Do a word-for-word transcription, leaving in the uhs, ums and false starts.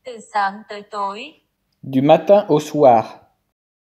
Từ sáng tới tối. Du matin au soir.